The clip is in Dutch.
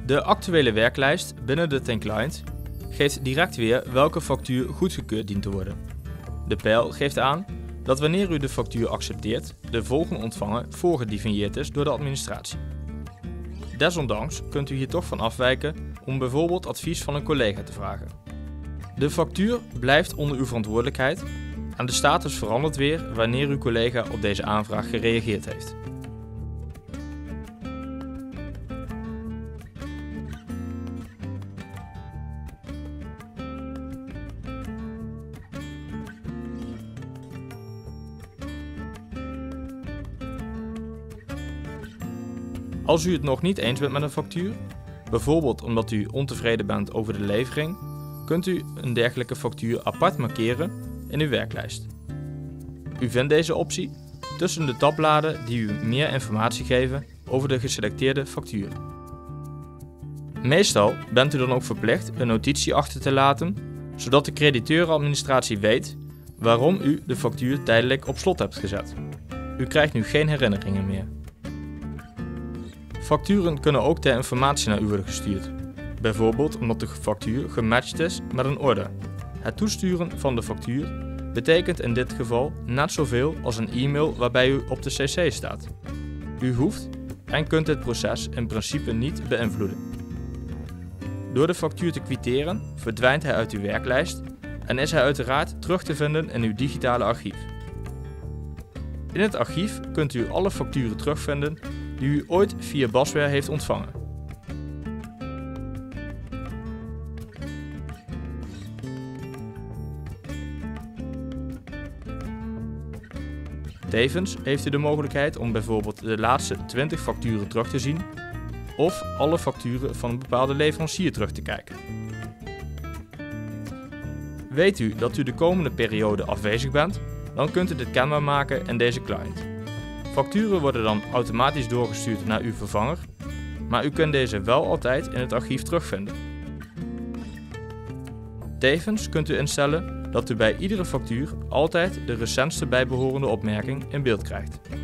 De actuele werklijst binnen de ThinClient geeft direct weer welke factuur goedgekeurd dient te worden. De pijl geeft aan dat wanneer u de factuur accepteert, de volgende ontvanger voorgedefinieerd is door de administratie. Desondanks kunt u hier toch van afwijken om bijvoorbeeld advies van een collega te vragen. De factuur blijft onder uw verantwoordelijkheid en de status verandert weer wanneer uw collega op deze aanvraag gereageerd heeft. Als u het nog niet eens bent met een factuur, bijvoorbeeld omdat u ontevreden bent over de levering, kunt u een dergelijke factuur apart markeren in uw werklijst. U vindt deze optie tussen de tabbladen die u meer informatie geven over de geselecteerde factuur. Meestal bent u dan ook verplicht een notitie achter te laten, zodat de crediteurenadministratie weet waarom u de factuur tijdelijk op slot hebt gezet. U krijgt nu geen herinneringen meer. Facturen kunnen ook ter informatie naar u worden gestuurd, bijvoorbeeld omdat de factuur gematcht is met een orde. Het toesturen van de factuur betekent in dit geval net zoveel als een e-mail waarbij u op de cc staat. U hoeft en kunt dit proces in principe niet beïnvloeden. Door de factuur te kwitteren verdwijnt hij uit uw werklijst en is hij uiteraard terug te vinden in uw digitale archief. In het archief kunt u alle facturen terugvinden die u ooit via Basware heeft ontvangen. Tevens heeft u de mogelijkheid om bijvoorbeeld de laatste 20 facturen terug te zien of alle facturen van een bepaalde leverancier terug te kijken. Weet u dat u de komende periode afwezig bent, dan kunt u dit kenbaar maken in deze client. Facturen worden dan automatisch doorgestuurd naar uw vervanger, maar u kunt deze wel altijd in het archief terugvinden. Tevens kunt u instellen dat u bij iedere factuur altijd de recentste bijbehorende opmerking in beeld krijgt.